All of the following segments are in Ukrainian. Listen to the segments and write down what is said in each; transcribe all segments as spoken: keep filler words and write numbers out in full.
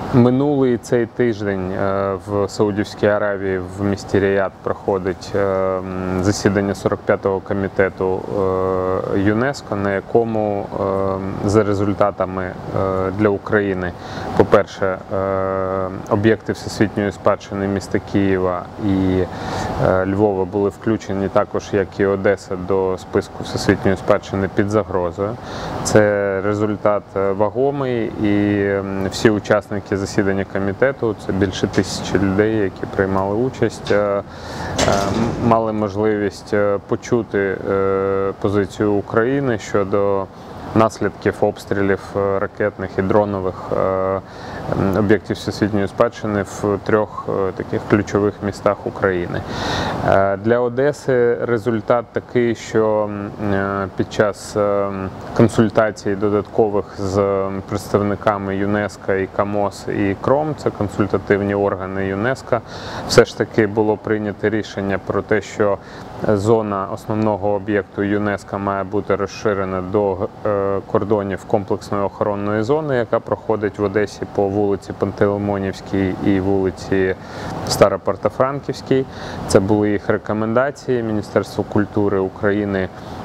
Минулий цей тиждень в Саудівській Аравії в місті Ріяд проходить засідання сорок п'ятого комітету ЮНЕСКО, на якому за результатами для України, по-перше, об'єкти всесвітньої спадщини міста Києва і Львова були включені також, як і Одеса, до списку всесвітньої спадщини під загрозою. Це результат вагомий, і всі учасники засідання комітету, це більше тисячі людей, які приймали участь, мали можливість почути позицію України щодо наслідків обстрілів ракетних і дронових об'єктів всесвітньої спадщини в трьох таких ключових містах України. Для Одеси результат такий, що під час консультацій додаткових з представниками ЮНЕСКО і КАМОС і КРОМ, це консультативні органи ЮНЕСКО, все ж таки було прийнято рішення про те, що зона основного об'єкту ЮНЕСКО має бути розширена до кордонів комплексної охоронної зони, яка проходить в Одесі по вулиці Пантелеймонівській і вулиці Старопортофранківській. Це були їх рекомендації. Міністерство культури України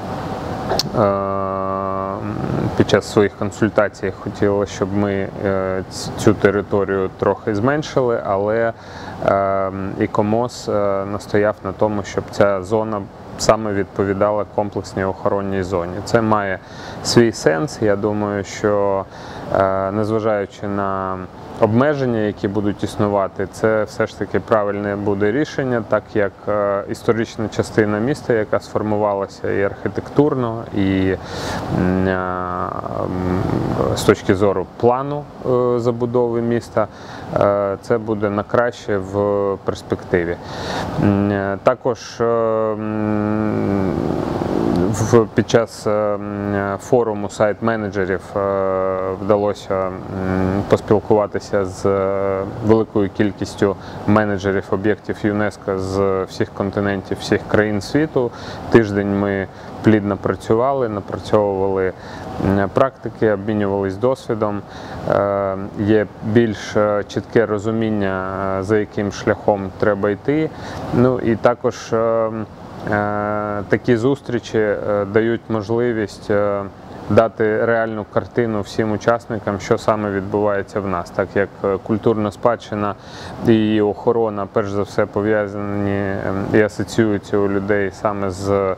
під час своїх консультацій хотіло, щоб ми цю територію трохи зменшили, але і КОМОС настояв на тому, щоб ця зона саме відповідала комплексній охоронній зоні. Це має свій сенс. Я думаю, що незважаючи на обмеження, які будуть існувати, це все ж таки правильне буде рішення, так як історична частина міста, яка сформувалася і архітектурно, і з точки зору плану забудови міста, це буде на краще в перспективі. Також під час форуму сайт-менеджерів вдалося поспілкуватися з великою кількістю менеджерів об'єктів ЮНЕСКО з всіх континентів, всіх країн світу. Тиждень ми плідно працювали, напрацьовували практики, обмінювались досвідом. Є більш чітке розуміння, за яким шляхом треба йти. Ну і також такі зустрічі дають можливість дати реальну картину всім учасникам, що саме відбувається в нас, так як культурна спадщина і її охорона, перш за все, пов'язані і асоціюються у людей саме з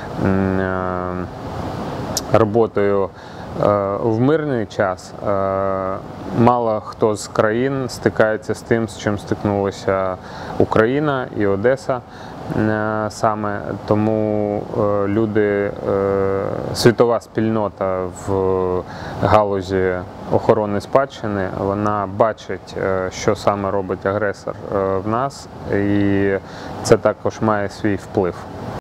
роботою в мирний час. Мало хто з країн стикається з тим, з чим стикнулася Україна і Одеса. Саме тому люди, світова спільнота в галузі охорони спадщини, вона бачить, що саме робить агресор в нас, і це також має свій вплив.